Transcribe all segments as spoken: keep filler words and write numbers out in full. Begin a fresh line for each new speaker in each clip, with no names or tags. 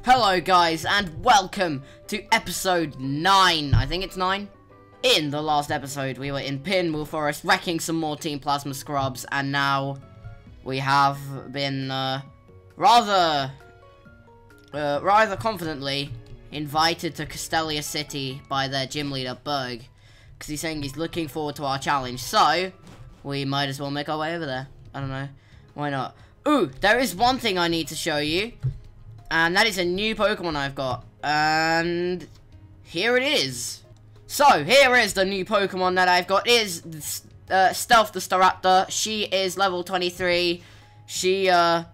Hello guys, and welcome to episode nine. I think it's nine. In the last episode, we were in Pinwheel Forest wrecking some more Team Plasma Scrubs, and now we have been uh, rather, uh, rather confidently invited to Castelia City by their gym leader, Berg, because he's saying he's looking forward to our challenge, so we might as well make our way over there. I don't know. Why not? Ooh, there is one thing I need to show you. And that is a new Pokemon I've got. And here it is. So, here is the new Pokemon that I've got. It is uh, Stealth the Staraptor. She is level twenty-three. She, uh...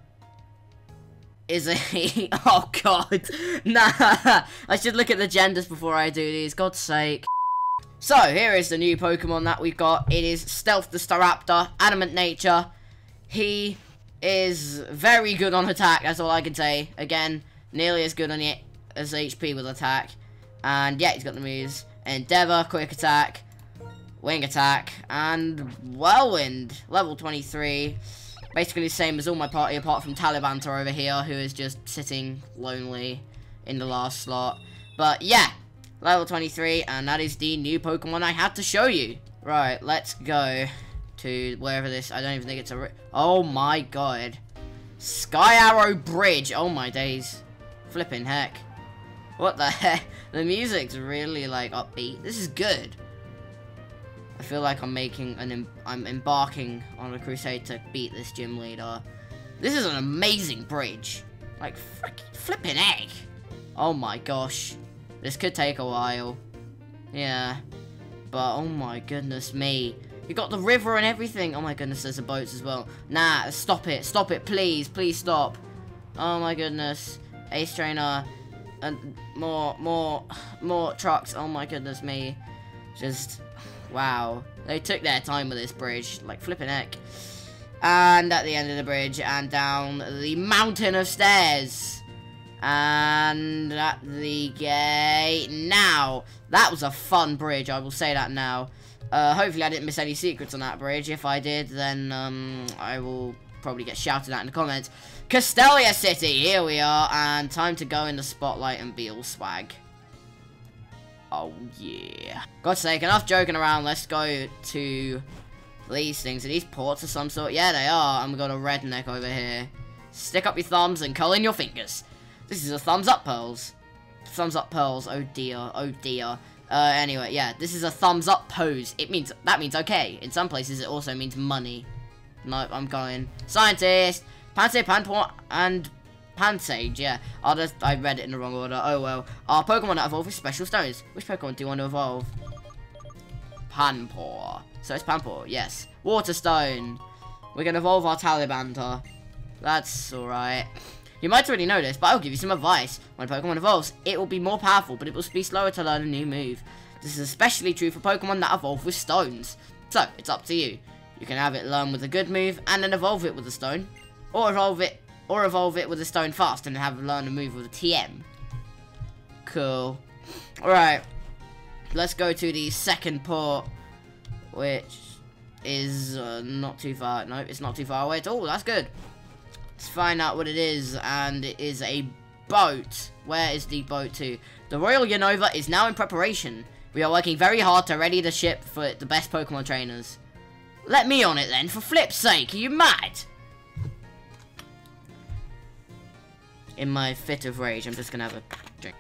is a... oh, God. Nah. I should look at the genders before I do these. God's sake. So, here is the new Pokemon that we've got. It is Stealth the Staraptor. Adamant Nature. He is very good on attack, that's all I can say. Again, nearly as good on it as H P with attack. And yeah, he's got the moves Endeavor, Quick Attack, Wing Attack, and Whirlwind, level twenty-three. Basically the same as all my party apart from Talibantar over here, who is just sitting lonely in the last slot. But yeah, level twenty-three, and that is the new Pokemon I had to show you. Right, let's go to wherever this, I don't even think it's a, oh my god. Sky Arrow Bridge, oh my days. Flipping heck. What the heck? The music's really like upbeat. This is good. I feel like I'm making an, em I'm embarking on a crusade to beat this gym leader. This is an amazing bridge. Like, frickin' flipping heck. Oh my gosh. This could take a while. Yeah. But, oh my goodness me. You got the river and everything. Oh my goodness, there's the boats as well. Nah, stop it. Stop it, please. Please stop. Oh my goodness. Ace Trainer. And more, more, more trucks. Oh my goodness me. Just, wow. They took their time with this bridge. Like, flipping heck. And at the end of the bridge, and down the mountain of stairs. And at the gate. Now, that was a fun bridge. I will say that now. Uh, hopefully I didn't miss any secrets on that bridge. If I did, then um, I will probably get shouted at in the comments. Castelia City, here we are, and time to go in the spotlight and be all swag. Oh yeah. God's sake, enough joking around. Let's go to these things. Are these ports of some sort? Yeah, they are. And we've got a redneck over here. Stick up your thumbs and curl in your fingers. This is a thumbs up pearls. Thumbs up pearls. Oh dear. Oh dear. Uh, anyway, yeah, this is a thumbs up pose. It means, that means okay. In some places, it also means money. Nope, I'm going. Scientist, Pansage, Panpour, and Pansage, yeah. I'll just, I read it in the wrong order. Oh well. Our Pokemon that evolve with special stones. Which Pokemon do you want to evolve? Panpour. So it's Panpour, yes. Water Stone. We can evolve our Talibantar. That's alright. You might already know this, but I'll give you some advice. When Pokemon evolves, it will be more powerful, but it will be slower to learn a new move. This is especially true for Pokemon that evolve with stones. So, it's up to you. You can have it learn with a good move, and then evolve it with a stone. Or evolve it, or evolve it with a stone fast, and have it learn a move with a T M. Cool. Alright. Let's go to the second port, which is uh, not too far. No, it's not too far away at all. That's good. Let's find out what it is, and it is a boat. Where is the boat to? The Royal Unova is now in preparation. We are working very hard to ready the ship for the best Pokemon trainers. Let me on it then, for flip's sake, are you mad? In my fit of rage, I'm just gonna have a drink.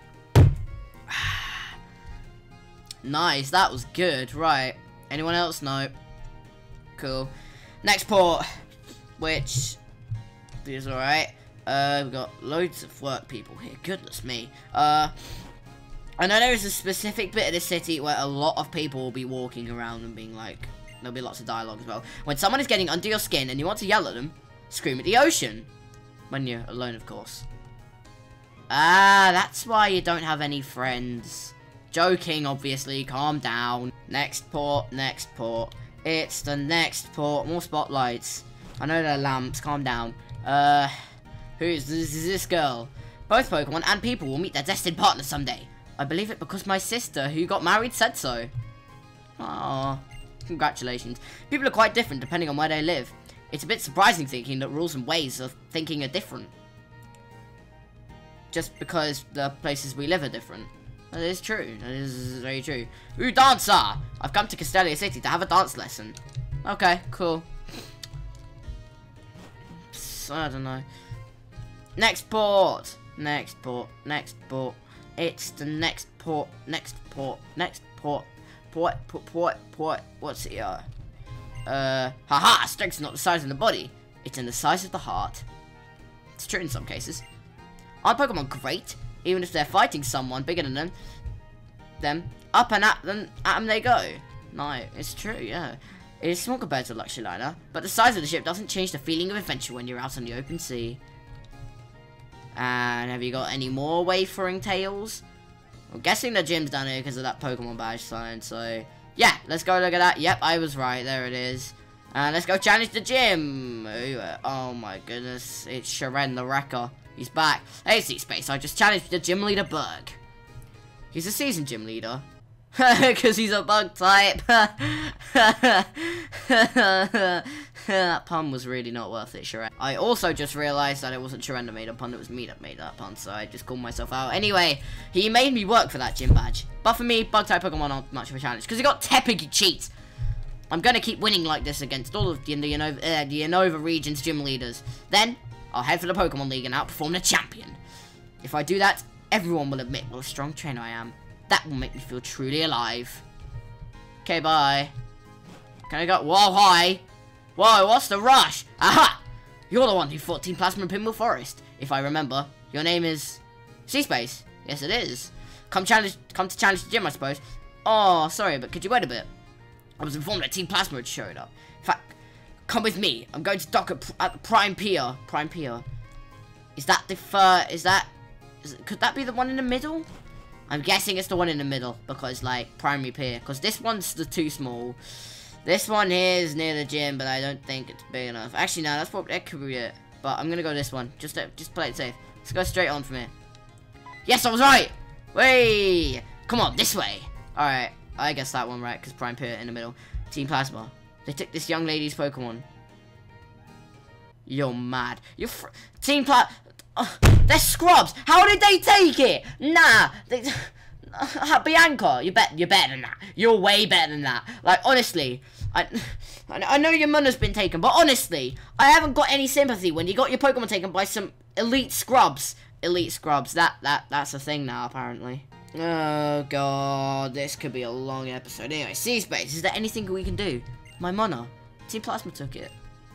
Nice, that was good, right. Anyone else? No. Cool. Next port, which is alright. Uh, we've got loads of work people here. Goodness me. Uh, I know there is a specific bit of the city where a lot of people will be walking around and being like, there'll be lots of dialogue as well. When someone is getting under your skin and you want to yell at them, scream at the ocean. When you're alone, of course. Ah, that's why you don't have any friends. Joking, obviously. Calm down. Next port, next port. It's the next port. More spotlights. I know they're lamps. Calm down. Uh, who's this, is this girl? Both Pokemon and people will meet their destined partner someday. I believe it because my sister, who got married, said so. Aww. Congratulations. People are quite different depending on where they live. It's a bit surprising thinking that rules and ways of thinking are different. just because the places we live are different. That is true. That is very true. Ooh, dancer! I've come to Castelia City to have a dance lesson. Okay, cool. So, I don't know. Next port. Next port. Next port. It's the next port. Next port. Next port. Port. Port. Port. Port. What's it? Uh. Uh. Haha! Strength's not the size of the body. It's in the size of the heart. It's true in some cases. Aren't Pokemon great? Even if they're fighting someone bigger than them, them up and at them, at them they go. No, it's true, yeah. It is small compared to a luxury liner, but the size of the ship doesn't change the feeling of adventure when you're out on the open sea. And have you got any more wavering tales? I'm guessing the gym's down here because of that Pokemon badge sign, so... Yeah, let's go look at that. Yep, I was right, there it is. And let's go challenge the gym. Oh my goodness, it's Sharen the Wrecker. He's back. Hey, C-Space, I just challenged the gym leader, Berg. He's a seasoned gym leader. Because he's a bug type. That pun was really not worth it, Sharen. I also just realized that it wasn't Sharen that made a pun, it was me that made that pun, so I just called myself out. Anyway, he made me work for that gym badge. But for me, bug type Pokemon aren't much of a challenge, because he got Tepig cheats. I'm gonna keep winning like this against all of the, the, Unova, uh, the Unova region's gym leaders. Then, I'll head for the Pokemon League and outperform the champion. If I do that, everyone will admit what a strong trainer I am. That will make me feel truly alive. Okay, bye. Can I go? Whoa, hi. Whoa, what's the rush? Aha! You're the one who fought Team Plasma in Pinwheel Forest. If I remember, your name is C-Space. Yes, it is. Come challenge. Come to challenge the gym, I suppose. Oh, sorry, but could you wait a bit? I was informed that Team Plasma had showed up. In fact, come with me. I'm going to dock at, at Prime Pier. Prime Pier. Is that the fur? Is that? Is it, could that be the one in the middle? I'm guessing it's the one in the middle because, like, Primary Pier. Because this one's the too small. This one here is near the gym, but I don't think it's big enough. Actually, no, that's probably that could be it. But I'm gonna go this one. Just to, just play it safe. Let's go straight on from here. Yes, I was right. Way. Come on, this way. All right. I guess that one right because Prime Pier in the middle. Team Plasma. They took this young lady's Pokemon. You're mad. You're fr Team Pla- uh, they're scrubs. How did they take it? Nah. They uh, Bianca, you're better. You're better than that. You're way better than that. Like honestly, I I know your Munna's been taken, but honestly, I haven't got any sympathy when you got your Pokemon taken by some elite scrubs. Elite scrubs. That that that's a thing now apparently. Oh god, this could be a long episode. Anyway, C-Space, is there anything we can do? My Munna. Team Plasma took it.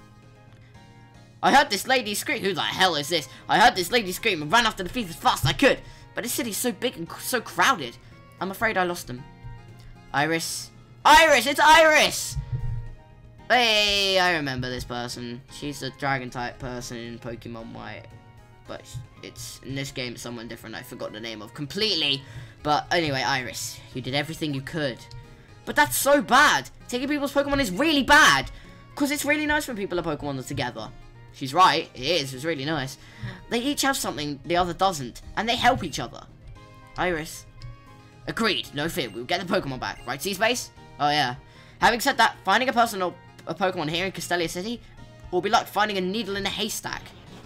I heard this lady scream. Who the hell is this? I heard this lady scream and ran after the thief as fast as I could. But this city's so big and so crowded. I'm afraid I lost them. Iris. Iris! It's Iris! Hey, I remember this person. She's a dragon type person in Pokemon White. But it's in this game it's someone different I forgot the name of completely. But anyway, Iris, you did everything you could. But that's so bad. Taking people's Pokemon is really bad. Because it's really nice when people are Pokemon together. She's right, it is, it's really nice. They each have something the other doesn't, and they help each other. Iris. Agreed, no fear, we'll get the Pokemon back. Right, C-Space? Oh yeah. Having said that, finding a person or a Pokemon here in Castelia City will be like finding a needle in a haystack.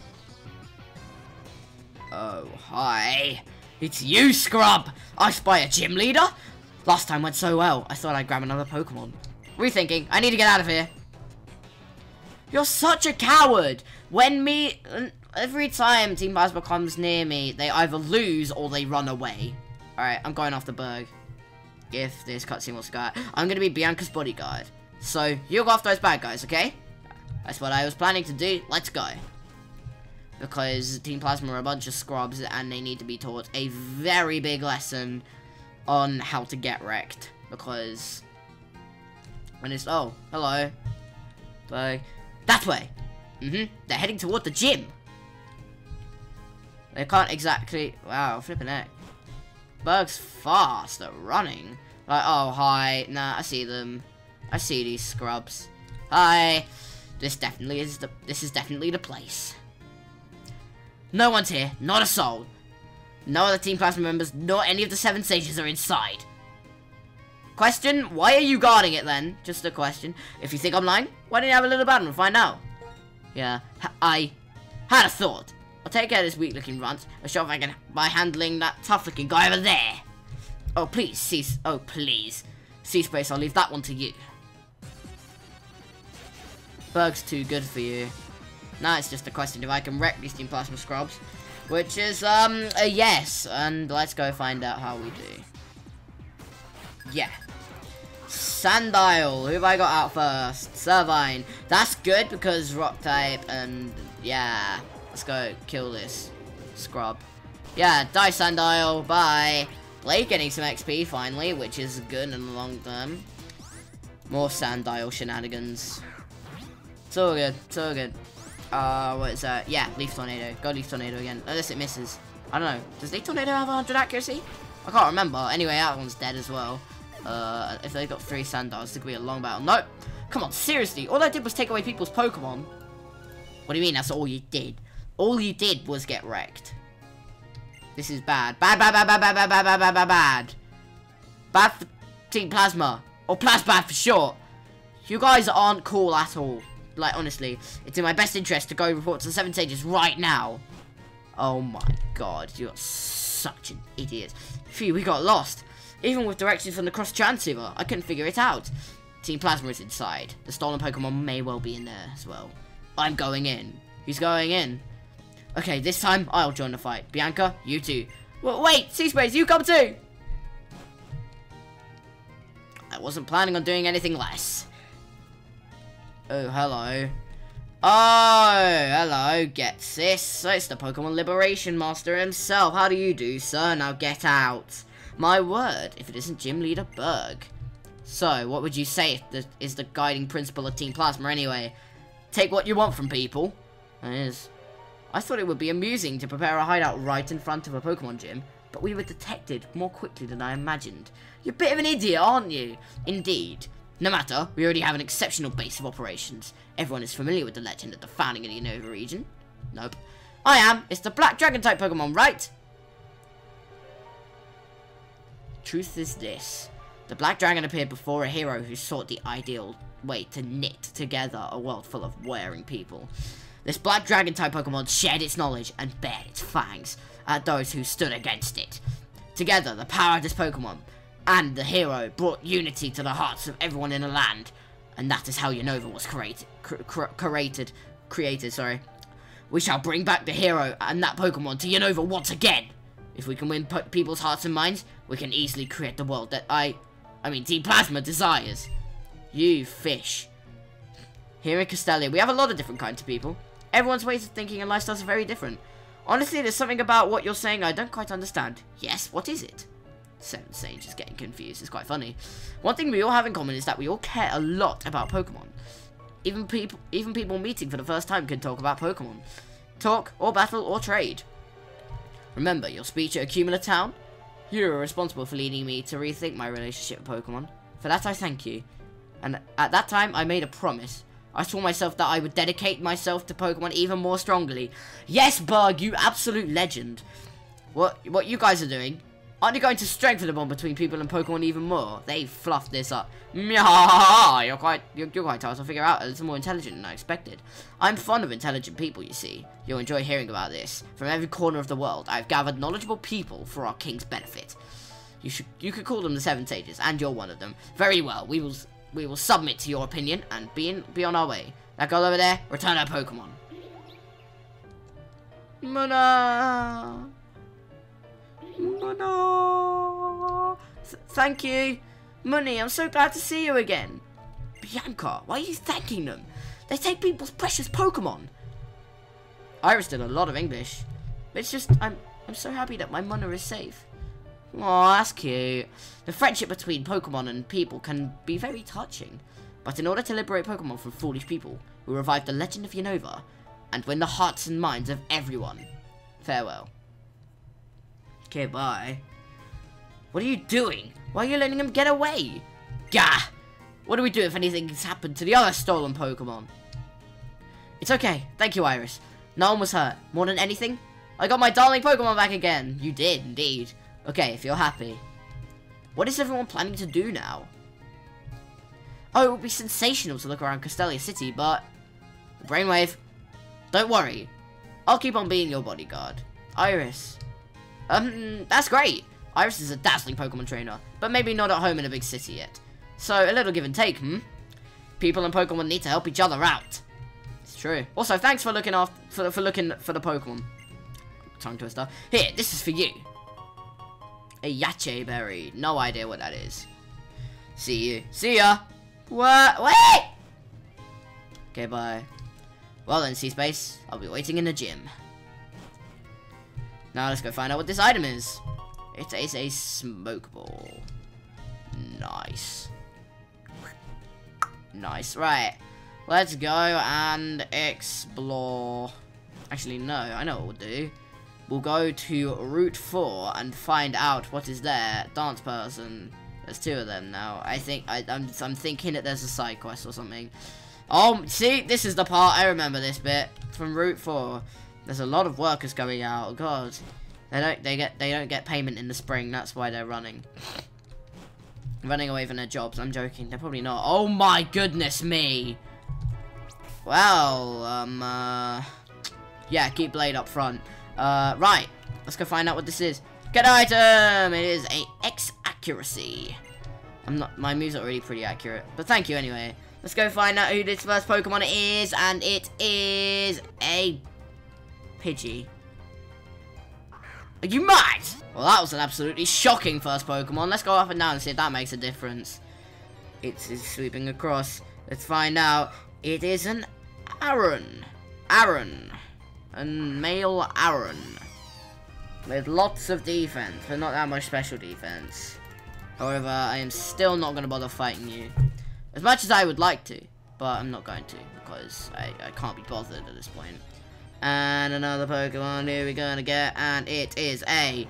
Oh, hi. It's you, Scrub! I spy a gym leader? Last time went so well, I thought I'd grab another Pokemon. Rethinking, I need to get out of here. You're such a coward! When me... Every time Team Plasma comes near me, they either lose or they run away. Alright, I'm going after Berg. If this cutscene was Sky, I'm gonna be Bianca's bodyguard. So, you go after those bad guys, okay? That's what I was planning to do. Let's go. Because Team Plasma are a bunch of scrubs and they need to be taught a very big lesson on how to get wrecked. Because... And it's... Oh, hello. Berg. That way. Mm-hmm. They're heading toward the gym. They can't exactly... Wow, flipping heck. Berg's fast at running. Like, oh, hi. Nah, I see them. I see these scrubs. Hi. This definitely is the... This is definitely the place. No one's here. Not a soul. No other Team Plasma members, nor any of the Seven Sages are inside. Question, why are you guarding it then? Just a question. If you think I'm lying, why don't you have a little battle and find out? Yeah, I had a thought. I'll take care of this weak-looking runt. I'll show if I can by handling that tough-looking guy over there. Oh, please, cease. Oh, please. C-Space, I'll leave that one to you. Berg's too good for you. Now it's just a question if I can wreck these Team Plasma Scrubs. Which is, um, a yes. And let's go find out how we do. Yeah. Sandile. Who have I got out first? Servine. That's good because rock type and yeah. Let's go kill this scrub. Yeah, die Sandile. Bye. Blade getting some X P finally, which is good in the long term. More Sandile shenanigans. It's all good. It's all good. Uh, what is that? Yeah, Leaf Tornado. Go Leaf Tornado again. Unless it misses. I don't know. Does Leaf Tornado have one hundred accuracy? I can't remember. Anyway, that one's dead as well. Uh, if they got three Sandiles, it's going to be a long battle. Nope. Come on, seriously. All I did was take away people's Pokemon. What do you mean that's all you did? All you did was get wrecked. This is bad. Bad, bad, bad, bad, bad, bad, bad, bad, bad, bad, bad. Bad for Team Plasma. Or Plasbad for short. You guys aren't cool at all. Like, honestly, it's in my best interest to go report to the Seven Sages right now. Oh my god, you're such an idiot. Phew, we got lost. Even with directions from the cross transceiver, I couldn't figure it out. Team Plasma is inside. The stolen Pokemon may well be in there as well. I'm going in. Who's going in? Okay, this time, I'll join the fight. Bianca, you too. Well, wait, C-Space, you come too! I wasn't planning on doing anything less. Oh, hello. Oh, hello, gets this. So it's the Pokemon Liberation Master himself. How do you do, sir? Now get out. My word, if it isn't Gym Leader Berg. So, what would you say the, is the guiding principle of Team Plasma anyway? Take what you want from people. That is. I thought it would be amusing to prepare a hideout right in front of a Pokemon gym, but we were detected more quickly than I imagined. You're a bit of an idiot, aren't you? Indeed. No matter, we already have an exceptional base of operations. Everyone is familiar with the legend of the founding of the Unova region. Nope. I am. It's the Black Dragon-type Pokemon, right? Truth is this. The Black Dragon appeared before a hero who sought the ideal way to knit together a world full of wearing people. This Black Dragon-type Pokemon shared its knowledge and bared its fangs at those who stood against it. Together, the power of this Pokemon and the hero brought unity to the hearts of everyone in the land, and that is how Unova was created. Cr cr created, created. Sorry. We shall bring back the hero and that Pokemon to Unova once again. If we can win po people's hearts and minds, we can easily create the world that I, I mean, Team Plasma desires. You fish. Here in Castelia, we have a lot of different kinds of people. Everyone's ways of thinking and lifestyles are very different. Honestly, there's something about what you're saying I don't quite understand. Yes, what is it? Seven Sage is getting confused. It's quite funny. One thing we all have in common is that we all care a lot about Pokemon. Even people, even people meeting for the first time can talk about Pokemon. Talk, or battle, or trade. Remember your speech at Accumula Town? You were responsible for leading me to rethink my relationship with Pokemon. For that I thank you. And at that time, I made a promise. I swore myself that I would dedicate myself to Pokemon even more strongly. Yes, Berg, you absolute legend. What, what you guys are doing? Aren't you going to strengthen the bond between people and Pokemon even more? They fluffed this up. You're quite, you're, you're quite hard to figure out. A little more intelligent than I expected. I'm fond of intelligent people, you see. You'll enjoy hearing about this. From every corner of the world, I've gathered knowledgeable people for our king's benefit. You should, you could call them the Seven Sages, and you're one of them. Very well. We will, we will submit to your opinion and be in, be on our way. That girl over there, return her Pokemon. Mana. Mana. Th thank you. Money, I'm so glad to see you again. Bianca, why are you thanking them? They take people's precious Pokemon. Iris did a lot of English. But it's just, I'm, I'm so happy that my Mana is safe. Aw, that's cute. The friendship between Pokemon and people can be very touching. But in order to liberate Pokemon from foolish people, we revive the legend of Unova and win the hearts and minds of everyone. Farewell. Okay, bye. What are you doing? Why are you letting him get away? Gah! What do we do if anything's happened to the other stolen Pokemon? It's okay. Thank you, Iris. No one was hurt. More than anything, I got my darling Pokemon back again. You did, indeed. Okay, if you're happy. What is everyone planning to do now? Oh, it would be sensational to look around Castelia City, but... Brainwave, don't worry. I'll keep on being your bodyguard. Iris. Um, that's great. Iris is a dazzling Pokemon trainer, but maybe not at home in a big city yet. So, a little give and take, hmm? People and Pokemon need to help each other out. It's true. Also, thanks for looking after, for, for looking for the Pokemon. Tongue twister. Here, this is for you. A Yache berry. No idea what that is. See you. See ya. What? Wait! Okay, bye. Well then, C-Space. I'll be waiting in the gym. Now let's go find out what this item is. It is a smoke ball. Nice. Nice. Right. Let's go and explore. Actually, no. I know what we'll do. We'll go to Route four and find out what is there. Dance person. There's two of them now. I think I, I'm, I'm thinking that there's a side quest or something. Oh, see, this is the part I remember. This bit from Route four. There's a lot of workers going out. God, they don't they get they don't get payment in the spring. That's why they're running, running away from their jobs. I'm joking. They're probably not. Oh my goodness me. Well, um, uh, yeah, keep Blade up front. Uh, right, let's go find out what this is. Good item! It is a X accuracy. I'm not, my moves are already pretty accurate, but thank you anyway. Let's go find out who this first Pokemon is, and it is a Pidgey. Are you mad? Well, that was an absolutely shocking first Pokemon. Let's go up and down and see if that makes a difference. It's, it's sweeping across. Let's find out. It is an Aron. Aron. A male Aron. With lots of defense, but not that much special defense. However, I am still not going to bother fighting you. As much as I would like to, but I'm not going to, because I, I can't be bothered at this point. And another Pokemon, who are we going to get? And it is a...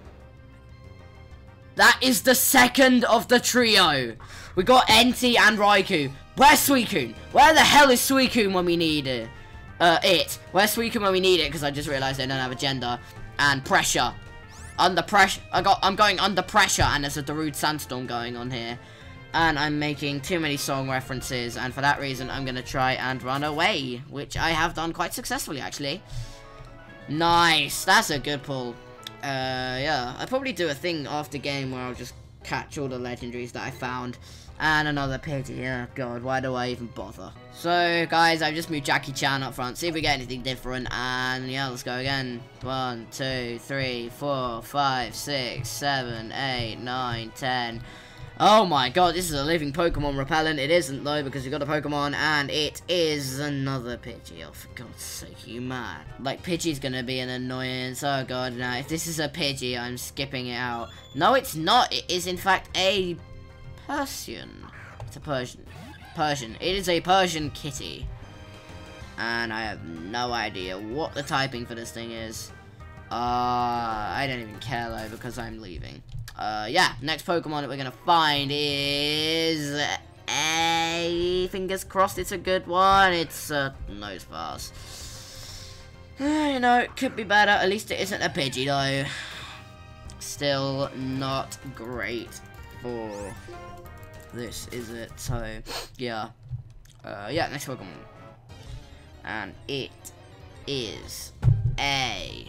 That is the second of the trio. We got Entei and Raikou. Where's Suicune? Where the hell is Suicune when we need it? Uh, it. Where's Suicune when we need it? Because I just realized I don't have a gender. And pressure. Under pressure. I got. I'm going under pressure, and there's a Darude Sandstorm going on here. And I'm making too many song references, and for that reason, I'm going to try and run away. Which I have done quite successfully, actually. Nice. That's a good pull. Uh, yeah. I'll probably do a thing after game where I'll just catch all the legendaries that I found. And another Pidgey. Oh, God. Why do I even bother? So, guys, I've just moved Jackie Chan up front. See if we get anything different. And, yeah, let's go again. One, two, three, four, five, six, seven, eight, nine, ten. Oh, my God. This is a living Pokemon repellent. It isn't, though, because we got a Pokemon. And it is another Pidgey. Oh, for God's sake, you mad. Like, Pidgey's going to be an annoyance. Oh, God. Now, if this is a Pidgey, I'm skipping it out. No, it's not. It is, in fact, a... Persian. It's a Persian. Persian. It is a Persian kitty. And I have no idea what the typing for this thing is. Uh, I don't even care though because I'm leaving. Uh, yeah. Next Pokemon that we're gonna find is a... Fingers crossed it's a good one. It's a Nosepass. Uh, you know, it could be better. At least it isn't a Pidgey though. Still not great for... this, is it? So, yeah. Uh, yeah, next Pokemon. And it is a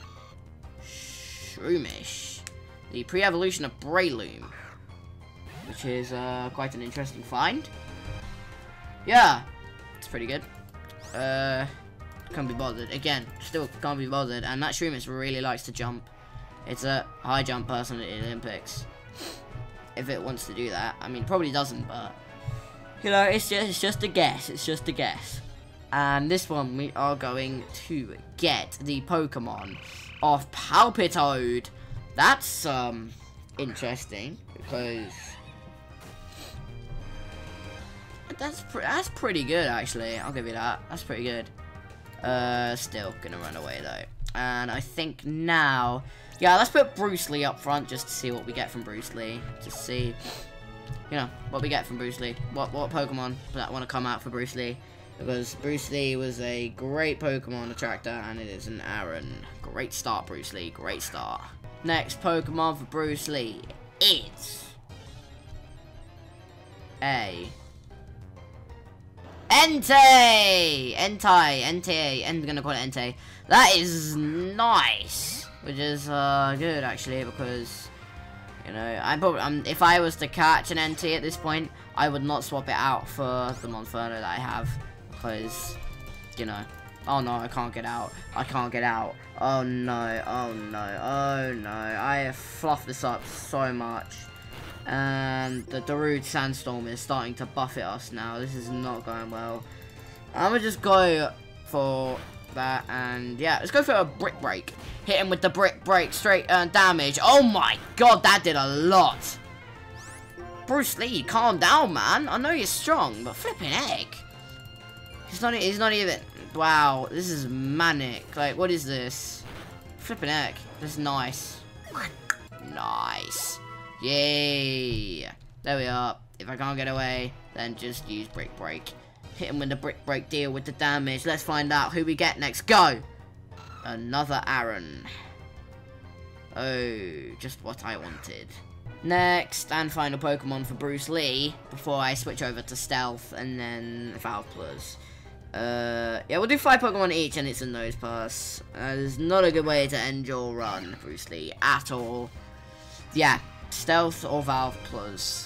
Shroomish. The pre-evolution of Breloom. Which is, uh, quite an interesting find. Yeah. It's pretty good. Uh, can't be bothered. Again, still can't be bothered. And that Shroomish really likes to jump. It's a high jump person in the Olympics. If it wants to do that. I mean, probably doesn't, but... You know, it's just, it's just a guess. It's just a guess. And this one, we are going to get the Pokemon of Palpitoad. That's, um, interesting. Because... That's, pre that's pretty good, actually. I'll give you that. That's pretty good. Uh, still gonna run away, though. And I think now... Yeah, let's put Bruce Lee up front just to see what we get from Bruce Lee. Just see, you know, what we get from Bruce Lee. What what Pokemon that want to come out for Bruce Lee. Because Bruce Lee was a great Pokemon attractor, and it is an Aron. Great start, Bruce Lee. Great start. Next Pokemon for Bruce Lee is... A... Entei! Entei, Entei, I'm gonna call it Entei. That is nice, which is uh, good actually, because you know, I probably um, if I was to catch an Entei at this point, I would not swap it out for the Monferno that I have, because you know, oh no, I can't get out, I can't get out. Oh no, oh no, oh no, I have fluffed this up so much. And the Darude Sandstorm is starting to buffet us now. This is not going well. I'm gonna just go for that, and yeah, let's go for a Brick Break. Hit him with the Brick Break, straight uh, damage. Oh my god, that did a lot. Bruce Lee, calm down, man. I know you're strong, but flipping heck. He's not, he's not even, wow, this is manic. Like, what is this? Flipping heck, this is nice. Nice. Yay! There we are. If I can't get away, then just use Brick Break. Hit him with the Brick Break, deal with the damage. Let's find out who we get next. Go! Another Aaron. Oh, just what I wanted. Next and final Pokemon for Bruce Lee before I switch over to Stealth and then Valplus. Uh, yeah, we'll do five Pokemon each and it's a Nose Pass. Uh, it's not a good way to end your run, Bruce Lee, at all. Yeah. Stealth or Valplus?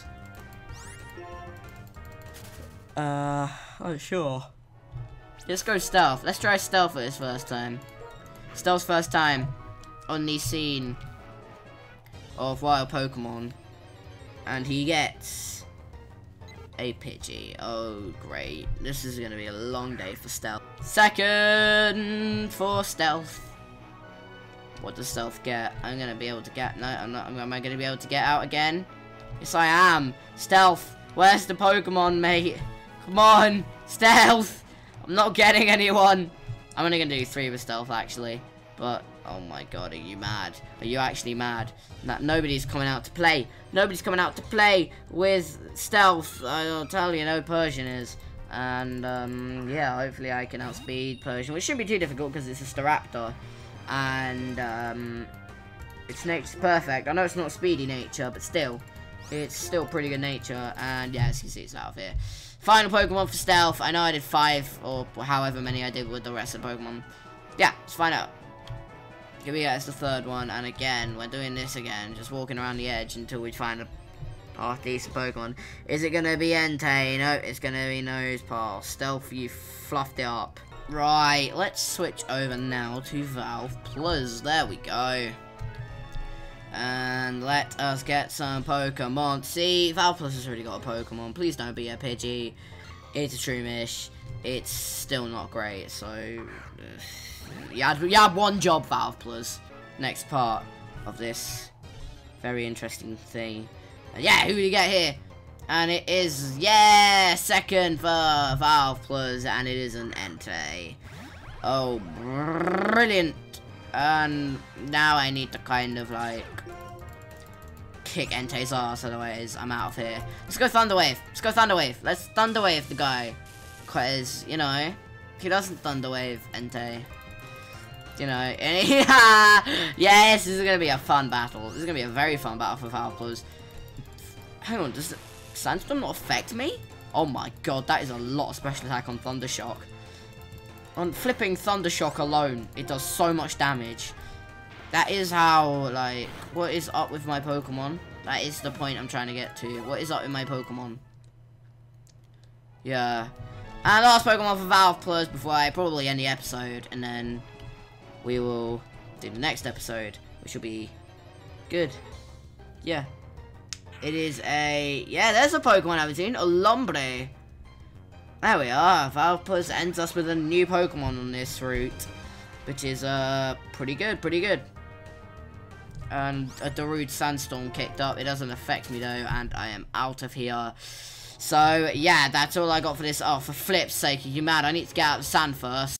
Uh, oh sure. Let's go Stealth. Let's try Stealth for this first time. Stealth's first time on the scene of wild Pokemon. And he gets a Pidgey. Oh great. This is gonna be a long day for Stealth. Second for Stealth. What does Stealth get? I'm gonna be able to get. No, I'm not. Am I gonna be able to get out again? Yes, I am. Stealth. Where's the Pokemon, mate? Come on, Stealth. I'm not getting anyone. I'm only gonna do three with Stealth, actually. But oh my god, are you mad? Are you actually mad? That nobody's coming out to play. Nobody's coming out to play with Stealth. I'll tell you, no Persian is. And um, yeah, hopefully I can outspeed Persian, which shouldn't be too difficult because it's a Staraptor. And um, its nature's perfect. I know it's not speedy nature, but still, it's still pretty good nature. And yeah, as you can see, it's out of here. Final Pokemon for Stealth. I know I did five or however many I did with the rest of the Pokemon. Yeah, let's find out. Here we go. It's the third one, and again, we're doing this again, just walking around the edge until we find a half decent Pokemon. Is it gonna be Entei? No, it's gonna be Nosepass. Stealth, you fluffed it up. Right, let's switch over now to Valplus. There we go. And let us get some Pokemon. See, Valplus has already got a Pokemon. Please don't be a Pidgey. It's a Shroomish. It's still not great, so... Uh, you, had, you had one job, Valplus. Next part of this very interesting thing. And yeah, who do you get here? And it is, yeah, second for Valplus, and it is an Entei. Oh, brilliant. And now I need to kind of, like, kick Entei's ass, otherwise I'm out of here. Let's go Thunder Wave. Let's go Thunder Wave. Let's Thunder Wave the guy. Because, you know, he doesn't Thunder Wave Entei. You know, and he, yes, this is going to be a fun battle. This is going to be a very fun battle for Valplus. Hang on, does Sandstorm not affect me? Oh my god, that is a lot of special attack on Thundershock. On flipping Thundershock alone, it does so much damage. That is how, like, what is up with my Pokemon? That is the point I'm trying to get to. What is up with my Pokemon? Yeah. And last Pokemon for Valplus before I probably end the episode, and then we will do the next episode, which will be good. Yeah. It is a... Yeah, there's a Pokemon I haven't seen. A Lombre. There we are. Valplus ends us with a new Pokemon on this route. Which is, uh, pretty good. Pretty good. And a Darude Sandstorm kicked up. It doesn't affect me, though. And I am out of here. So, yeah, that's all I got for this. Oh, for flip's sake, are you mad? I need to get out of the sand first.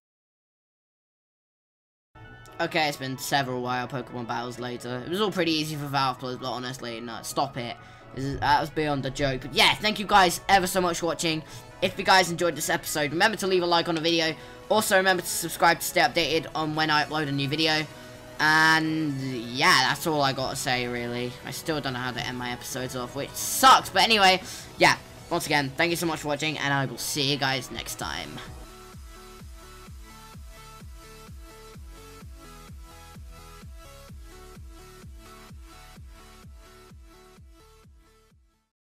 Okay, it's been several wild Pokemon battles later. It was all pretty easy for Valplus, but honestly, no, stop it. This is, that was beyond a joke. But yeah, thank you guys ever so much for watching. If you guys enjoyed this episode, remember to leave a like on the video. Also, remember to subscribe to stay updated on when I upload a new video. And yeah, that's all I got to say, really. I still don't know how to end my episodes off, which sucks. But anyway, yeah. once again, thank you so much for watching, and I will see you guys next time.